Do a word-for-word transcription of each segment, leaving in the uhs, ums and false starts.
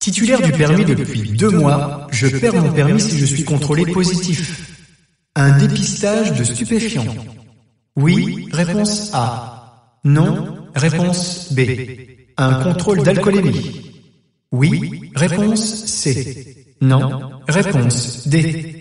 Titulaire du permis depuis deux mois, je perds mon permis si je suis contrôlé positif. Un dépistage de stupéfiants. Oui, réponse A. Non, réponse B. Un contrôle d'alcoolémie. Oui, réponse C. Non, réponse D.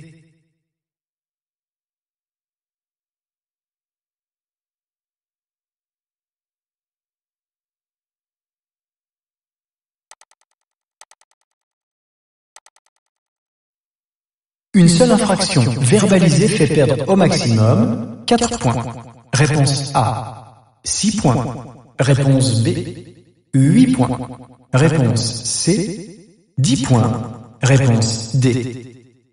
Une seule infraction verbalisée fait perdre au maximum quatre points. Réponse A, six points. Réponse B, huit points. Réponse C, dix points. Réponse D.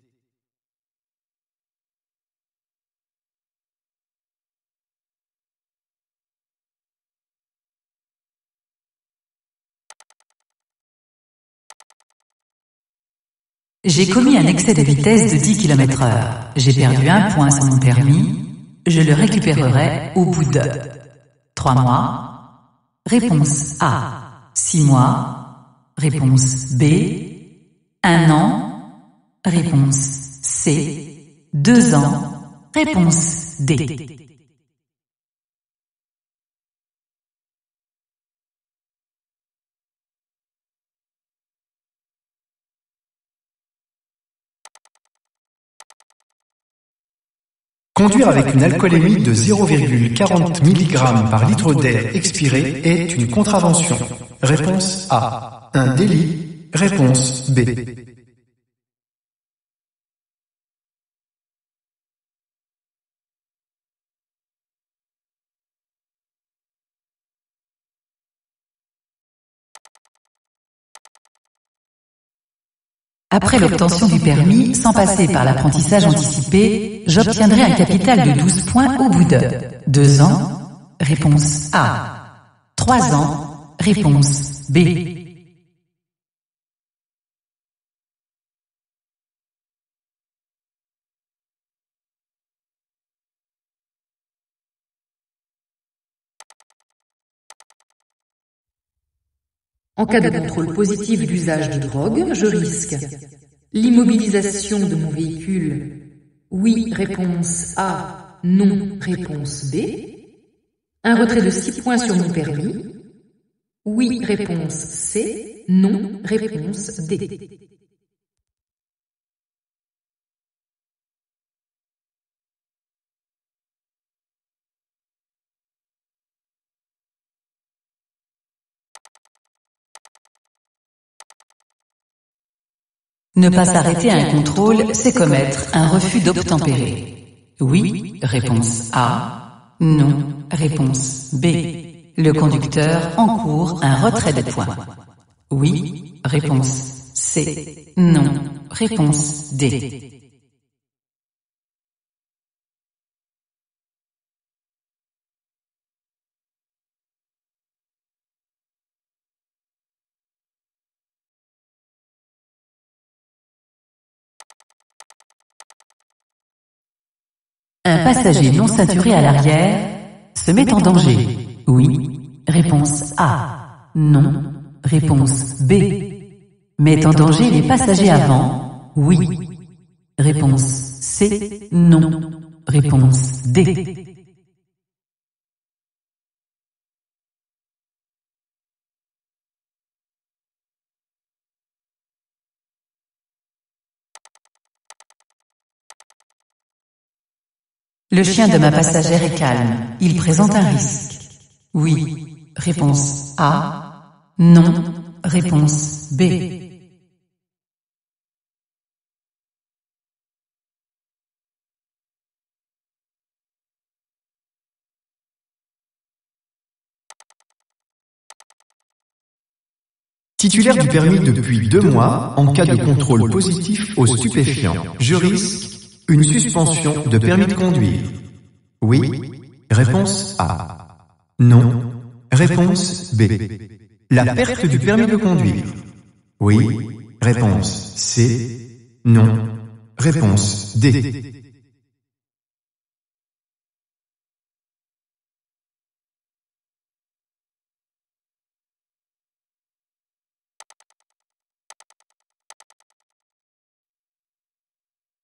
J'ai commis un excès de vitesse de dix kilomètres heure. J'ai perdu un point sur mon permis. Je le récupérerai au bout de trois mois. Réponse A, six mois. Réponse B, un an. Réponse C, deux ans. Réponse D. Conduire avec une alcoolémie de zéro virgule quarante milligrammes par litre d'air expiré est une contravention. Réponse A, un délit. Réponse B. Après l'obtention du permis, sans passer par l'apprentissage anticipé, j'obtiendrai un capital de douze points au bout de deux ans. Réponse A. trois ans. Réponse B. En cas de contrôle positif d'usage de drogue, je risque l'immobilisation de mon véhicule. Oui, réponse A. Non, réponse B. Un retrait de six points sur mon permis. Oui, réponse C. Non, réponse D. Ne pas s'arrêter à un contrôle, c'est commettre un refus d'obtempérer. Oui, réponse A. Non, réponse B. Le conducteur encourt un retrait de points. Oui, réponse C. Non, réponse D. Un passager non ceinturé à l'arrière se met en danger. Oui. Réponse A. Non. Réponse B. Met en danger les passagers avant. Oui. Réponse C. Non. Réponse D. Le chien de ma passagère est calme. Il présente un risque. Oui. Réponse A. Non. Réponse B. Titulaire du permis depuis deux mois, en cas de contrôle positif aux stupéfiants, je risque une suspension de permis de conduire. Oui. Réponse A. Non. Réponse B. La perte du permis de conduire. Oui. Réponse C. Non. Réponse D.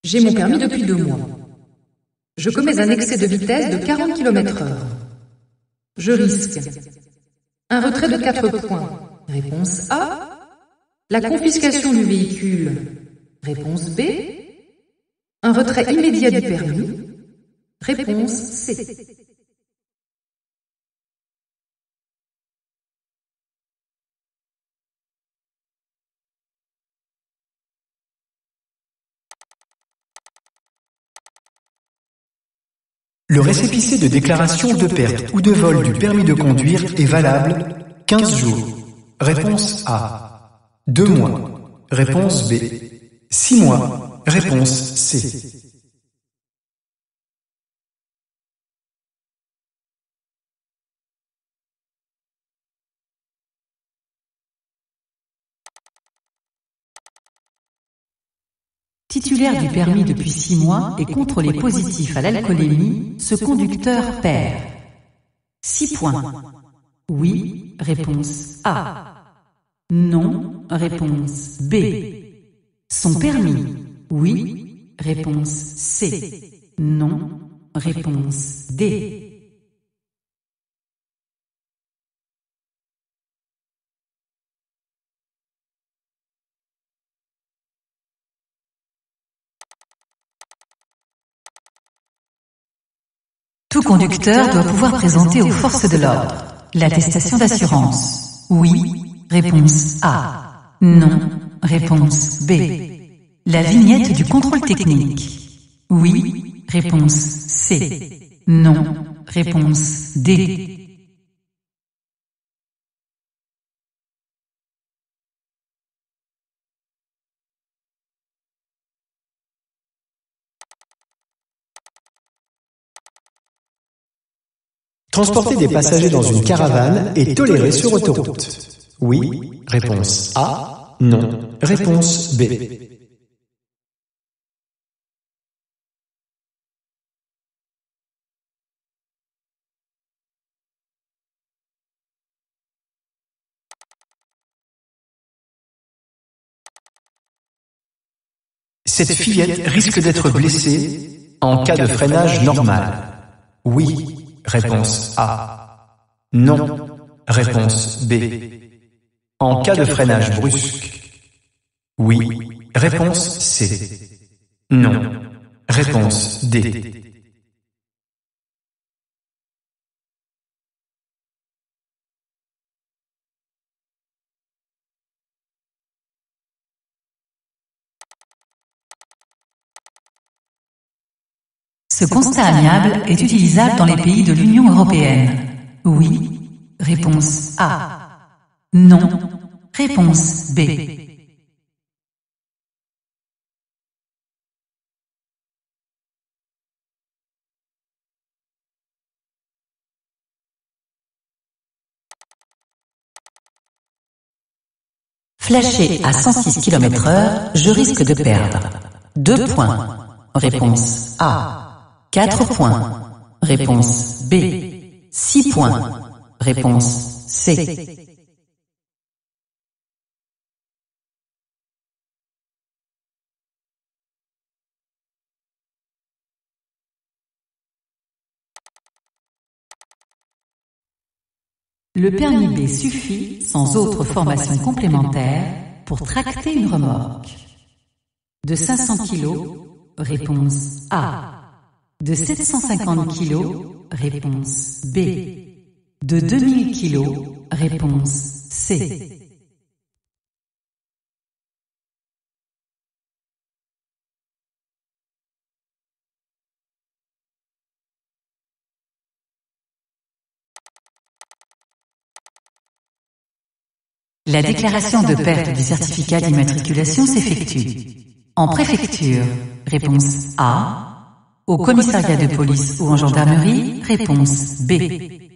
J'ai mon permis depuis deux mois. Je commets un excès de vitesse de quarante kilomètres heure. Je risque un retrait de quatre points. Réponse A. La confiscation du véhicule. Réponse B. Un retrait immédiat du permis. Réponse C. Le récépissé de déclaration de perte ou de vol du permis de conduire est valable quinze jours. Réponse A. deux mois. Réponse B. six mois. Réponse C. Titulaire du permis depuis six mois et contrôlé positif à l'alcoolémie, ce conducteur perd six points. Oui, réponse A. Non, réponse B. Son permis. Oui, réponse C. Non, réponse D. Tout conducteur doit pouvoir présenter aux forces de l'ordre l'attestation d'assurance. Oui, réponse A. Non, réponse B. La vignette du contrôle technique. Oui, réponse C. Non, réponse D. Transporter des passagers dans une caravane est toléré sur autoroute. Oui, réponse A. Non, réponse B. Cette fillette risque d'être blessée en cas de freinage normal. Oui. Réponse A. Non. Réponse B. En cas de freinage brusque. Oui. Réponse C. Non. Réponse D. Ce constat amiable est utilisable dans les pays de l'Union européenne. Oui. Réponse A. Non. Réponse B. Flasher à cent six kilomètres heure, je risque de perdre deux points. Réponse A. quatre points. Réponse B. six points. Réponse C. Le permis B suffit, sans autre formation complémentaire, pour tracter une remorque. De cinq cents kilos, réponse A. De sept cent cinquante kilos, réponse B. De deux mille kilos, réponse C. La déclaration de perte du certificat d'immatriculation s'effectue en préfecture, réponse A. Au commissariat de police ou en gendarmerie, réponse B.